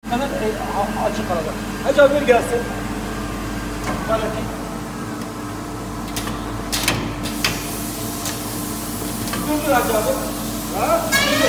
Açık kalacak. Hacı abi ver gelsin. Paleti. Dur Hacı abi. Ha?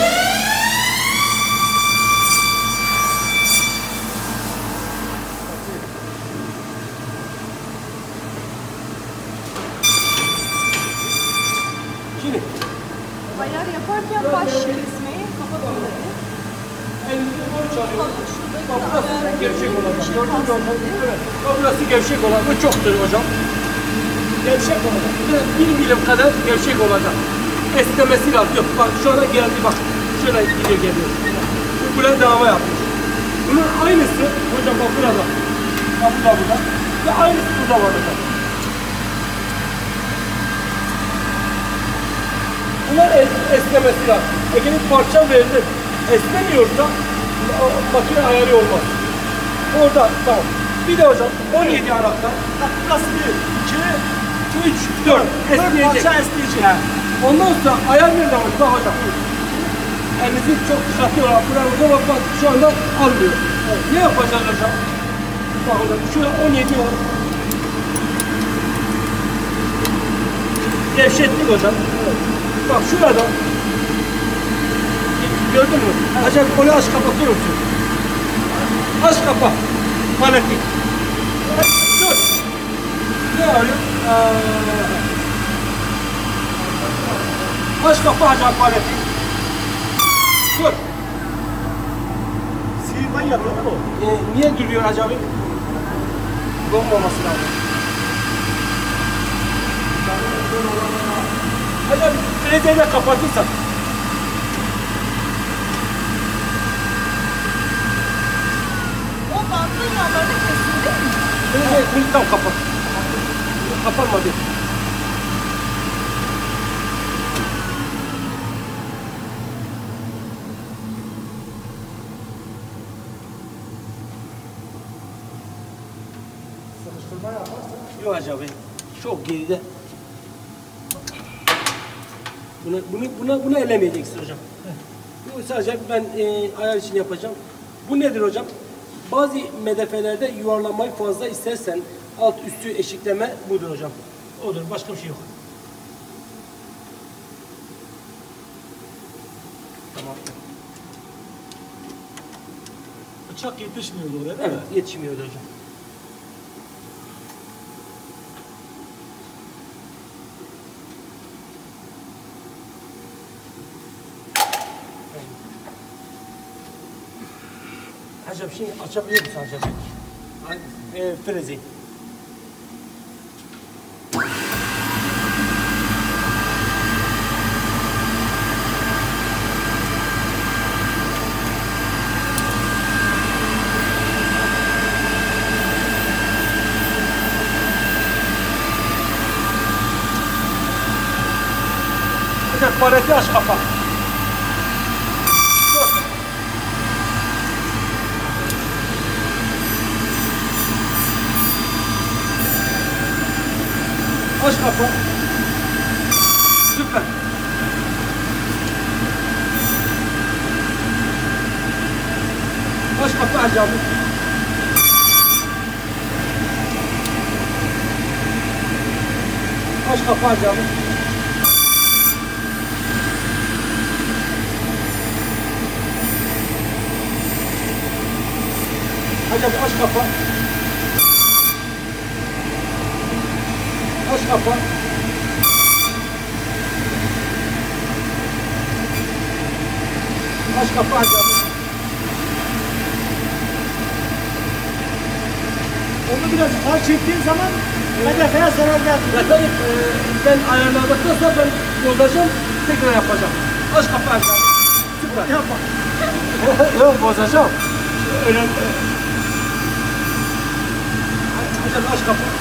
Şimdi. Ayar yaparken baş kesmeyi kapatmaları. Elinizi doğru çalıyoruz. Bak burası gevşek olacak. Gördün mü? Evet. Burası gevşek olacak. Bu çoktur hocam. Gevşek olacak. 1 milim kadar gevşek olacak. Esnemesi lazım. Yok bak şu anda geldi bak. Şöyle gidiyor geliyor. Bu böyle devama yapmış. Bunun aynısı hocam bak burada. Bak bu da burada. Ve aynısı burada var hocam. Bunlar esnemesi lazım. Eğer parça verilir. Esnemiyorsa makine ayarı olmaz. Orada tamam. Bir de hocam 17 Arap'ta. Burası 1, 2, 3, 4 esneyecek. parça esneyecek. Ondan sonra ayar nerede var? Bak hocam. Elinizi çok dışartıyorlar. Buraya bak şu anda almıyor. Evet. Ne yapacağız hocam? Bak hocam şöyle 17 var. Gevşettik hocam. Evet. Bak şurada. Gördün mü? Hacı onu aç kapatıyor musun? Aç kapat. Paleti. Dur. Ne arıyor? Aç kapı hacı paleti. Dur. Sıyırmayı yapıyor mu? Niye duruyor hacı abi? Donmaması lazım. Hacı abi frezeyle kapatırsan. O bantın yanlarını kesildi mi? Bunu tam kapat. Kapanmadı. Sıkıştırma yaparsan. Yok hacı abi. Çok geride. Bunu elemeyeceksin hocam. Bu sadece ben ayar için yapacağım. Bu nedir hocam? Bazı medefelerde yuvarlamayı fazla istersen alt üstü eşikleme budur hocam. Odur. Başka bir şey yok. Tamam. Bıçak yetişmiyor oraya değil mi? Evet. Yetişmiyor hocam. Hacı abi şimdi açabilir misin hacı abi? Frezi. Hocam paleti aç kapat. Aç kapı. Süper. Aç kapı Hacı abi. Aç kapı Hacı abi. Hacı abi aç kapı. Aç kapı. Aç kapı Hacı abi. Onu biraz far çektiğin zaman medefeye zarar gelmiyor. Zaten ben ayarladıktan sonra ben bozacağım, tekrar yapacağım. Aç kapı Hacı abi. Süper. Yapma. Yok bozacağım. Önemli. Hacı abi aç kapı.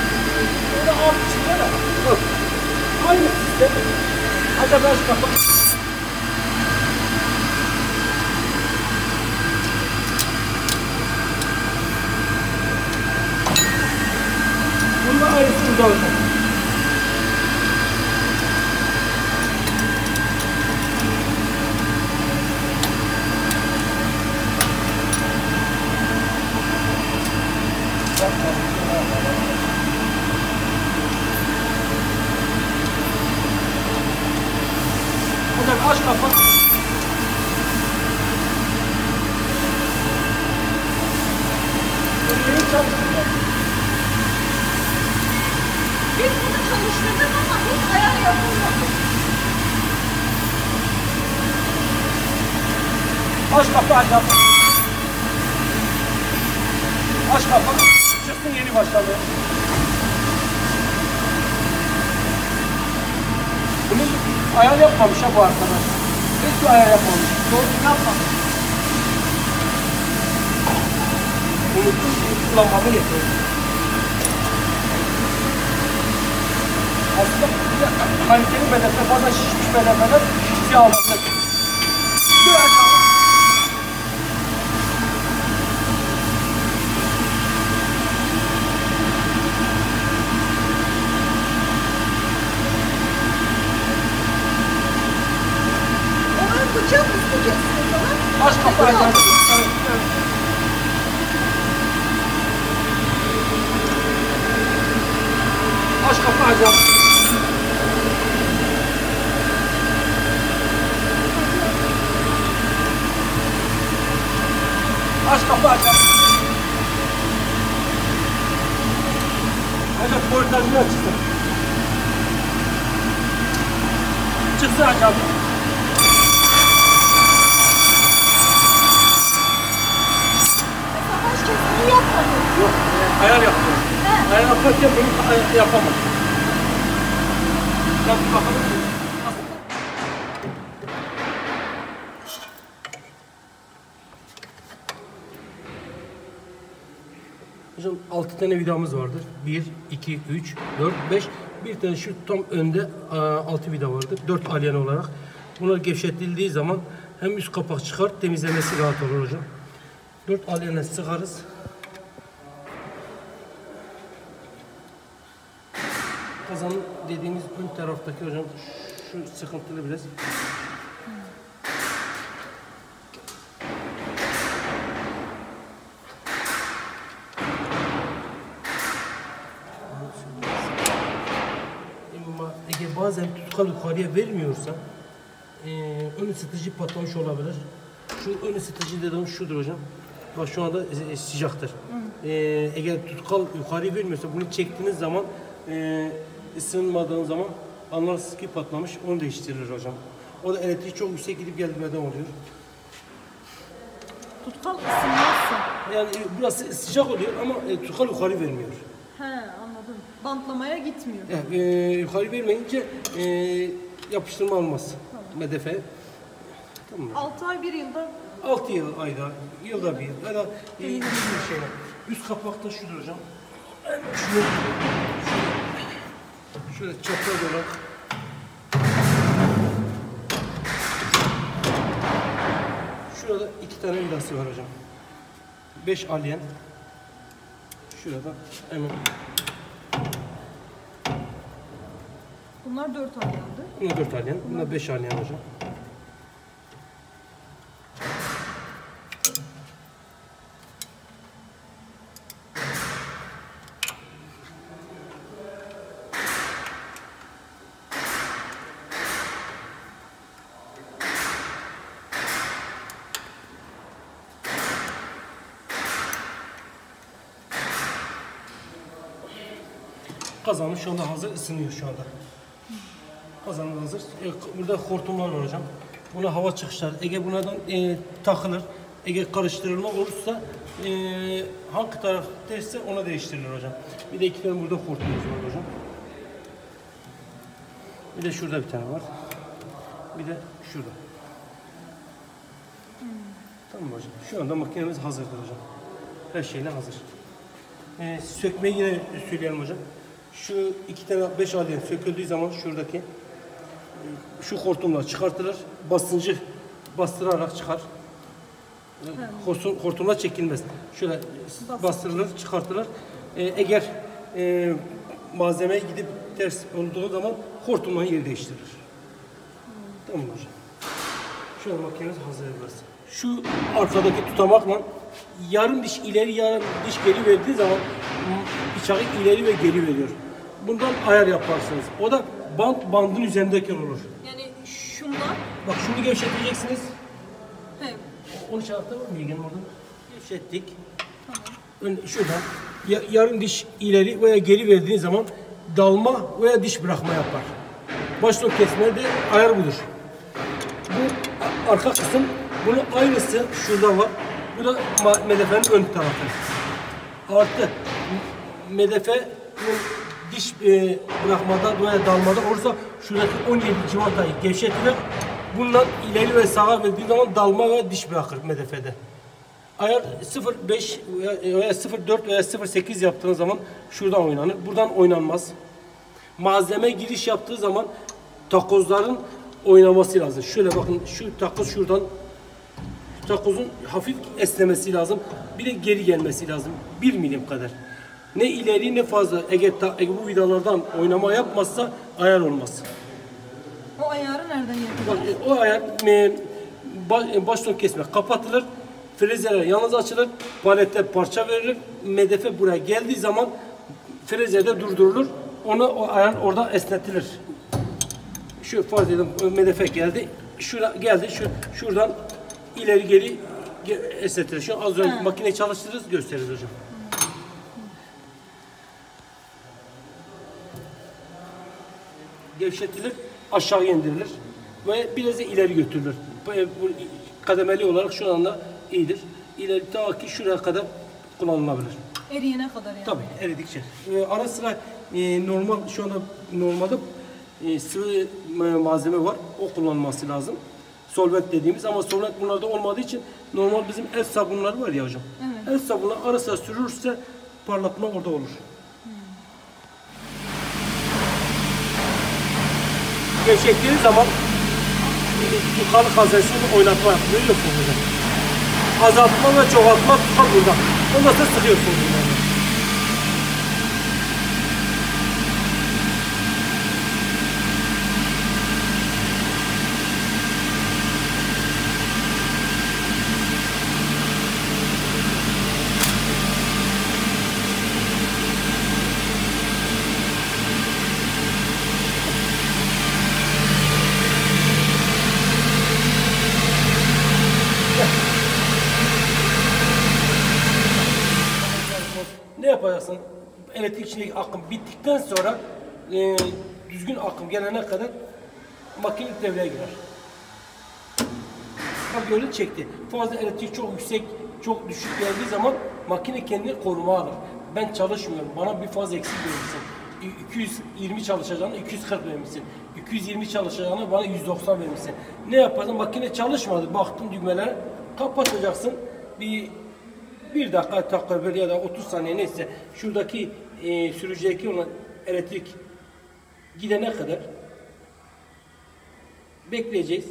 Aynı sistem. Hadi baş kapat. burada hocam. Hocam aç kafa. Biz bunu çalıştırdık ama hiç ayar yapılmadı. Aç kapı aç kapı. Aç kapı. Çıksın yeni başladı. Bunu ayar yapmamış ha bu arkadaş. Hiç ayar yapmamış. Doğru yapmamış. Unuttum kullanmamı getirdim. Aslında kaliteli medefe fazla şişmiş medefeler siyahlatır. Onları bıçak isteyeceksiniz sana. Aç kapıyı. Aç kapı hocam. Aç kapı hocam. Hocam portajını açsın. Çıksın hocam. Savaş kesimi yapmadı. Yok, ayar yapıyor. Ayar yaparken bunu yapamam. Bak bakalım. Hocam 6 tane vidamız vardır. 1, 2, 3, 4, 5. Bir tane şu tam önde 6 vida vardır. 4 alyen olarak. Bunlar gevşetildiği zaman hem üst kapak çıkar, temizlemesi rahat olur hocam. 4 alyenle sıkarız. Kazanın dediğimiz ön taraftaki hocam şu sıkıntılı biraz. Ama eğer bazen tutkal yukarıya vermiyorsa ön ısıtıcı patlamış olabilir. Şu ön ısıtıcı dediğim şudur hocam. Bak şu anda sıcaktır. Eğer tutkal yukarı vermiyorsa bunu çektiğiniz zaman ısınmadığın zaman anlarsınız ki patlamış, onu değiştirilir hocam. O da elektrik çok yüksek gidip gelmeden oluyor. Tutkal ısınmazsa. Yani burası sıcak oluyor ama tutkal yukarı vermiyor. He anladım. Bantlamaya gitmiyor. Yani, yukarı vermeyince yapıştırma olmaz. Tamam. Medefe. Tamam mı? 6 ay 1 yılda 6 yıl ayda, yılda bir ya da bir şeyler. Üst kapakta şudur hocam. Şöyle çapraz olarak şurada 2 tane vidası var hocam. 5 alyen. Şurada hemen. bunlar 4 ay yandı. Bunlar 4 alyen, bunlar 5 alyen hocam. Kazanım şu anda hazır, ısınıyor şu anda. Kazanım hazır. Burada hortumlar var hocam. Buna hava çıkışlar. Eğer bunlardan takılır, eğer karıştırılma olursa hangi taraf tersse ona değiştirilir hocam. Bir de 2 tane burada hortumumuz var hocam. Bir de şurada bir tane var. Bir de şurada. Tamam hocam. Şu anda makinemiz hazırdır hocam. Her şeyle hazır. Sökmeyi yine söyleyelim hocam. Şu 2 tane 5 alyen söküldüğü zaman şuradaki şu hortumlar çıkartılır. Basıncı bastırarak çıkar. Hortumlar çekilmez. Şöyle bastırılır, çıkartılır. Eğer malzemeye gidip ters olduğu zaman hortumla yer değiştirir. Tamam hocam. Şu an makinemiz hazır burası. Şu arkadaki tutamakla yarım diş ileri yarım diş geri verdiği zaman bıçağı ileri ve geri veriyor. Bundan ayar yaparsınız. O da bandın üzerindeyken olur. Yani şundan. Bak şunu gevşeteceksiniz. He. Onu çarptı mı? Bilgin orada. Gevşettik. Tamam. Şuradan yarım diş ileri veya geri verdiğiniz zaman dalma veya diş bırakma yapar. Baştan kesme de ayar budur. Bu arka kısım, bunun aynısı şurada var. Bu da medefenin ön tarafı. Artı medefenin diş bırakmada veya dalmada olursa şuradaki 17 civatayı gevşetilir. Bundan ileri ve sağa verdiği zaman dalma ve diş bırakır medefede. Ayar 0.5 veya 0.4 veya 0.8 yaptığınız zaman şuradan oynanır. Buradan oynanmaz. Malzeme giriş yaptığı zaman takozların oynaması lazım. Şöyle bakın, şu takoz şuradan, takozun hafif esnemesi lazım. Bir de geri gelmesi lazım. 1 milim kadar. Ne ileri ne fazla. Eğer bu vidalardan oynama yapmazsa ayar olmaz. O ayarı nereden yapıyor? Bak, o ayar baştan kesme kapatılır. Frezeler yalnız açılır. Palette parça verilir. Medefe buraya geldiği zaman frezede durdurulur. O ayar orada esnetilir. Şu farz edelim medefe geldi. Şura geldi. Şuradan ileri geri esnetilir. Şu az önce makineyi çalıştırırız, gösteririz hocam. Gevşetilir, aşağı indirilir ve biraz da ileri götürülür. Bu kademeli olarak şu anda iyidir. İleri ta ki şuraya kadar kullanılabilir. Eriyene kadar yani. Tabii eridikçe. Ara sıra normal şu anda normalde sıvı malzeme var. O kullanılması lazım. Solvent dediğimiz ama solvent bunlarda olmadığı için normal bizim el sabunları var ya hocam. Evet. El sabunu ara sıra sürülürse parlatma orada olur. Gevşettiğiniz zaman yukarı haznesini oynatma yapıyorsunuz hocam. Azaltma ve çoğaltma tutar burada. Ondan sonra sıkıyorsunuz bunları. Ne yapacaksın? Elektrik içindeki akım bittikten sonra düzgün akım gelene kadar makine devreye girer. Bak gördün çekti. Fazla elektrik çok yüksek, çok düşük geldiği zaman makine kendini koruma alır. Ben çalışmıyorum. Bana bir fazla eksik verirsin. 220 çalışacağına 240 vermişsin. 220 çalışacağına bana 190 vermişsin. Ne yaparsın? Makine çalışmadı. Baktın düğmelere kapatacaksın. Bir dakika böyle ya da 30 saniye neyse şuradaki sürücüdeki olan elektrik gidene kadar bekleyeceğiz.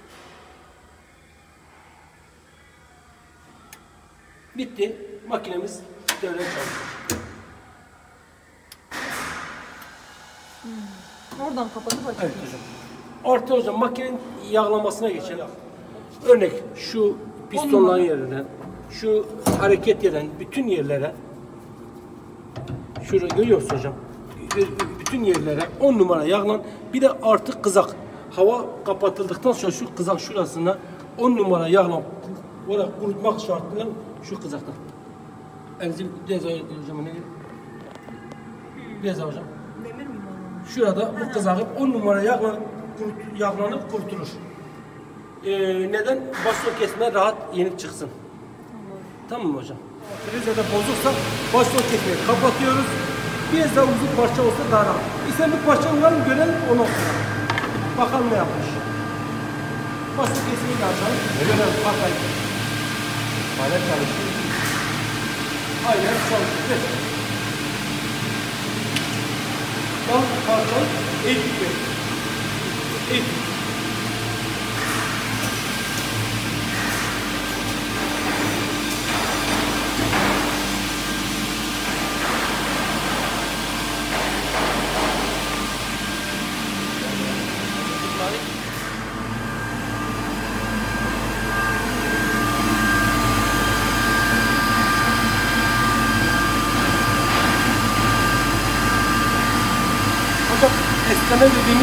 Bitti. Makinemiz devreye çalışıyor. Oradan kapatıp açıyoruz. Evet hocam. Artı hocam makinenin yağlamasına geçelim. Örnek şu pistonların yerine, şu hareket eden bütün yerlere, şurada görüyorsunuz hocam, bütün yerlere 10 numara yağlan, bir de artık kızak. Hava kapatıldıktan sonra şu kızak şurasına 10 numara yağlan, böyle kurutmak şartıyla şu kızaktan. Elinizi biraz hocam, biraz hocam. Demir mi var? Şurada bu kızakıp 10 numara yağlanıp kurtulur. Neden? Başlık kesme rahat yenip çıksın. Tamam mı hocam? Frizede bozuksa başlık kesmeyi kapatıyoruz. Biraz daha uzun parça olsa daha rahat. İşte bu parça var mı görelim onu okuyalım. Bakalım ne yapmış. Başlık kesmeyi de açalım. Görelim bakayım. Hala çalışıyor. Aynen çalışıyor. Bak parçayı eğitim. Eğitim.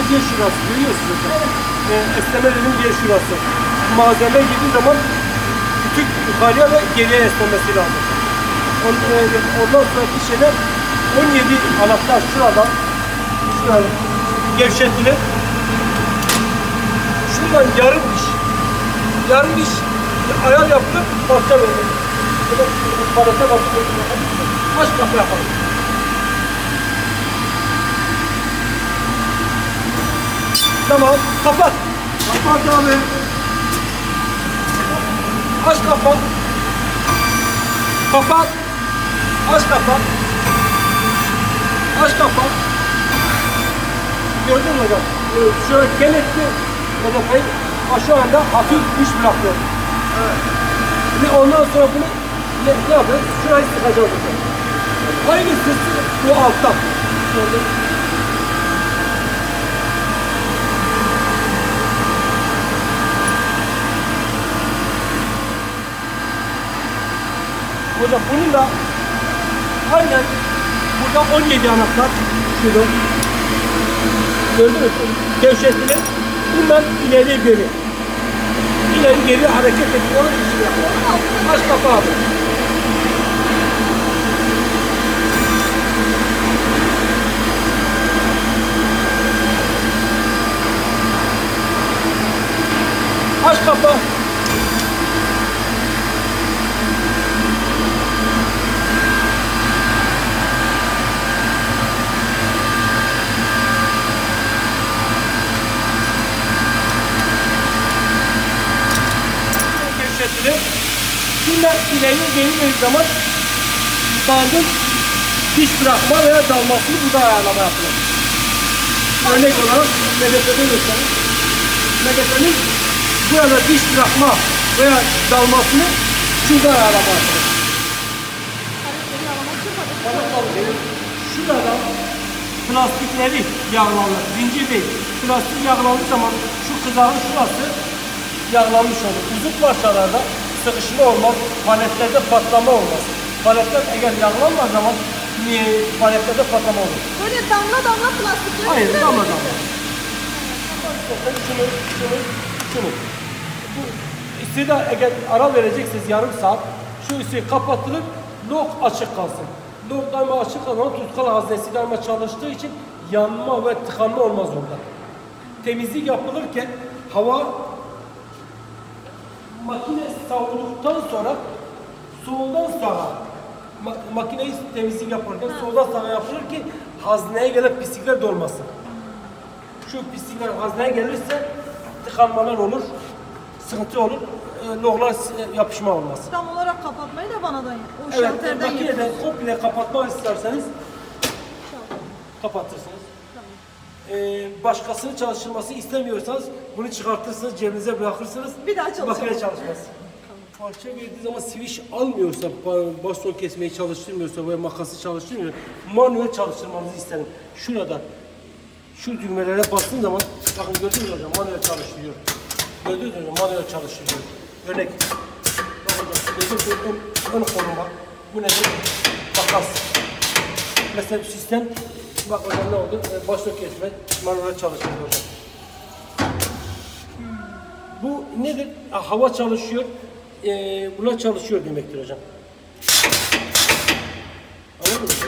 diye şurası görüyorsunuz. Esneme dediğim diye şurası. Malzeme girdiği zaman küçük yukarıya ve geriye esnemesi lazım. Ondan sonraki şeyler 17 anahtar şuradan gevşetilir. Şuradan yarım diş ayar yaptım, parça verdim. Parça basıp aç kapı yapalım. Tamam, kapat. Kapat abi. Aç kapat. Kapat. Aç kapat. Aç kapat. Gördün mü hocam? Şöyle kenetli hedefeyi şu anda hafif iş bırakıyor. Evet. Ve ondan sonra bunu ne yapıyoruz? Şurayı sıkacağız hocam. Aynısı bu alttan. Gördün. Hocam bunun da aynen burada 17 anahtar şurada. Gördün mü? Gevşetilir. Bundan ileri geri. İleri geri hareket ediyor. Aç kapağı abi. Aç kapağı. Şimdi ileri geldiği zaman bandın diş bırakma veya dalmasını burada ayarlama yapılır. Örnek olarak MDF'de gösterelim. MDF'nin burada diş bırakma veya dalmasını şurada ayarlama yapılır. Şurada plastikleri yağlanır. Zincir değil. Plastik yağlandığı zaman şu kızağın şurası yağlanmış olur. Uzun parçalarda sıkışma olmaz, paletlerde patlama olmaz. Paletler eğer yağlanmadığı zaman paletlerde patlama olur. Böyle damla damla plastikler. Hayır, damla damla. Şunu. Bu de eğer ara vereceksiniz yarım saat, şu üstü kapatılır, lok açık kalsın. Lok daima açık kalsın, tutkal haznesi daima çalıştığı için yanma ve tıkanma olmaz orada. Temizlik yapılırken hava makine savurduktan sonra soldan sağa makineyi temizlik yaparken soldan sağa yapılır ki hazneye gelen pislikler dolmasın. Şu pislikler hazneye gelirse tıkanmalar olur, sıkıntı olur, loglar yapışma olmaz. Tam olarak kapatmayı da bana da o evet, şalterden makineden komple kapatmak isterseniz kapatırsınız. Başkasının çalıştırması istemiyorsanız bunu çıkartırsınız, cebinize bırakırsınız. Bir daha çalışalım. Makine çalışmaz. Parça verdiği zaman switch almıyorsa, baston kesmeyi çalıştırmıyorsa veya makası çalıştırmıyor, manuel çalıştırmanızı isterim. Şurada, şu düğmelere bastığın zaman, bakın gördünüz mü hocam, manuel çalıştırıyor. Gördünüz mü hocam, manuel çalıştırıyor. Örnek. Bakın hocam, ön konuma. Bu nedir? Makas. Mesela sistem, bak hocam ne oldu? Baston kesme, manuel çalıştırıyor hocam. Bu nedir? Hava çalışıyor. Buna çalışıyor demektir hocam. Anladın mı?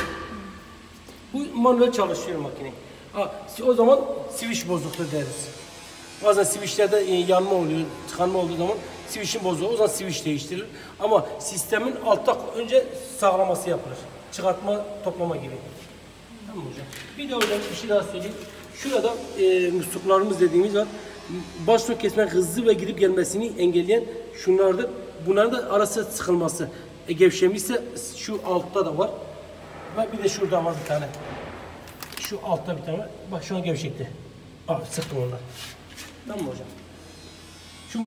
Bu manuel çalışıyor makine. O zaman switch bozukluğu deriz. Bazen switchlerde yanma oluyor, tıkanma olduğu zaman switch'in bozuluğu, o zaman switch değiştirilir. Ama sistemin altta önce sağlaması yapılır. Çıkartma, toplama gibi. Tamam hocam. Bir de hocam bir şey daha söyleyeyim. Şurada musluklarımız dediğimiz var. Baston kesme hızlı ve gidip gelmesini engelleyen şunlardır. Bunların da arası sıkılması. Gevşemişse şu altta da var. Ve bir de şurada var bir tane. Şu altta bir tane. Bak şu an gevşekti. Sıktım onlar. Tamam mı hocam?